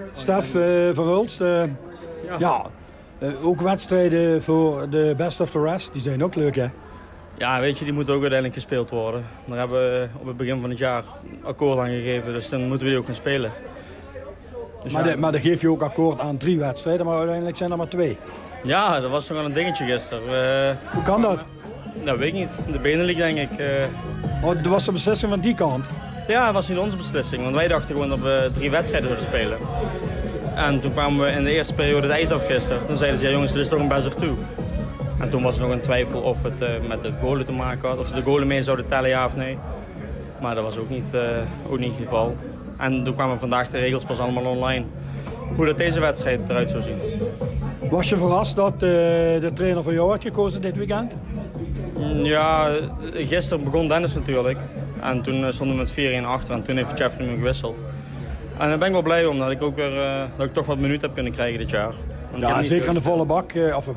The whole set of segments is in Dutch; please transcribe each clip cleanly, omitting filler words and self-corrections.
Stef van Hulst, ook wedstrijden voor de best of the rest, die zijn ook leuk, hè? Ja, weet je, die moeten ook uiteindelijk gespeeld worden. Daar hebben we op het begin van het jaar akkoord aan gegeven, dus dan moeten we die ook gaan spelen. Dus maar dan geef je ook akkoord aan 3 wedstrijden, maar uiteindelijk zijn er maar 2. Ja, dat was toch wel een dingetje gisteren. Hoe kan dat? Dat weet ik niet. De Benelink, denk ik. Dat was de beslissing van die kant? Ja, dat was niet onze beslissing, want wij dachten gewoon dat we 3 wedstrijden zouden spelen. En toen kwamen we in de eerste periode het ijs af gisteren. Toen zeiden ze, ja jongens, dit is toch een best of 2. En toen was er nog een twijfel of het met de goalen te maken had. Of ze de goalen mee zouden tellen, ja of nee. Maar dat was ook niet het geval. En toen kwamen vandaag de regels pas allemaal online. Hoe dat deze wedstrijd eruit zou zien. Was je verrast dat de trainer voor jou had gekozen dit weekend? Ja, gisteren begon Dennis natuurlijk. En toen stonden we met 4-1 achter en toen heeft Jeffrey me gewisseld. En daar ben ik wel blij om dat ik ook weer dat ik toch wat minuten heb kunnen krijgen dit jaar. Ja, zeker aan de volle bak.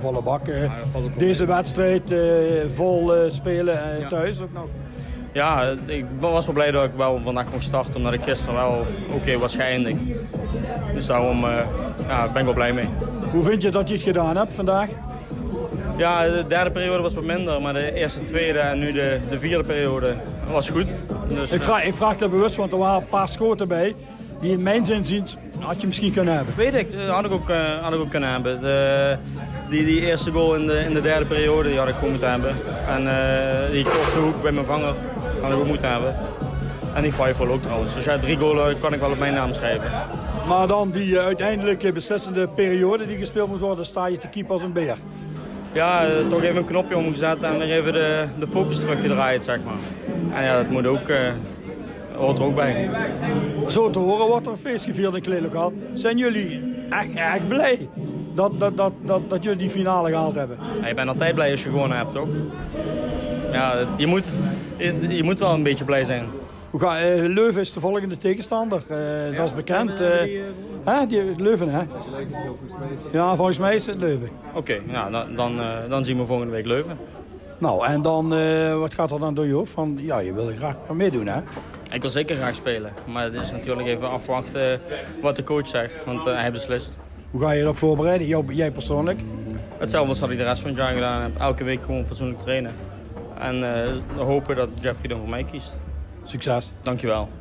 Deze wedstrijd vol spelen thuis ook nog. Ja, ik was wel blij dat ik wel vandaag mocht starten, omdat ik gisteren wel oké was geëindigd. Dus daarom ben ik wel blij mee. Hoe vind je dat je het gedaan hebt vandaag? Ja, de derde periode was wat minder, maar de eerste, tweede en nu de vierde periode was goed. Dus, ik vraag dat bewust, want er waren een paar schoten bij die in mijn zin had je misschien kunnen hebben. Weet ik, had ik ook kunnen hebben. Die eerste goal in de derde periode die had ik gewoon moeten hebben. En die korte hoek bij mijn vanger had ik ook moeten hebben. En die 5 ook trouwens. Dus ja, 3 goalen kan ik wel op mijn naam schrijven. Maar dan die uiteindelijk beslissende periode die gespeeld moet worden, sta je te keeper als een beer. Ja, toch even een knopje omgezet en weer even de focus teruggedraaid, zeg maar. En ja, dat moet ook, hoort er ook bij. Zo te horen wordt er een feest gevierd in het kleedlokaal. Zijn jullie echt blij dat jullie die finale gehaald hebben? Ja, je bent altijd blij als je gewonnen hebt, toch? Ja, je moet wel een beetje blij zijn. Leuven is de volgende tegenstander, dat is bekend. Leuven, hè? Ja, volgens mij is het Leuven. Oké, dan zien we volgende week Leuven. Nou, en dan, wat gaat er dan door je hoofd? Van, ja, je wil graag meedoen, hè? Ik wil zeker graag spelen, maar het is natuurlijk even afwachten wat de coach zegt, want hij beslist. Hoe ga je erop voorbereiden, jij persoonlijk? Hetzelfde als dat ik de rest van het jaar gedaan heb. Elke week gewoon fatsoenlijk trainen. En hopen dat Jeffrey dan voor mij kiest. Succes. Dankjewel.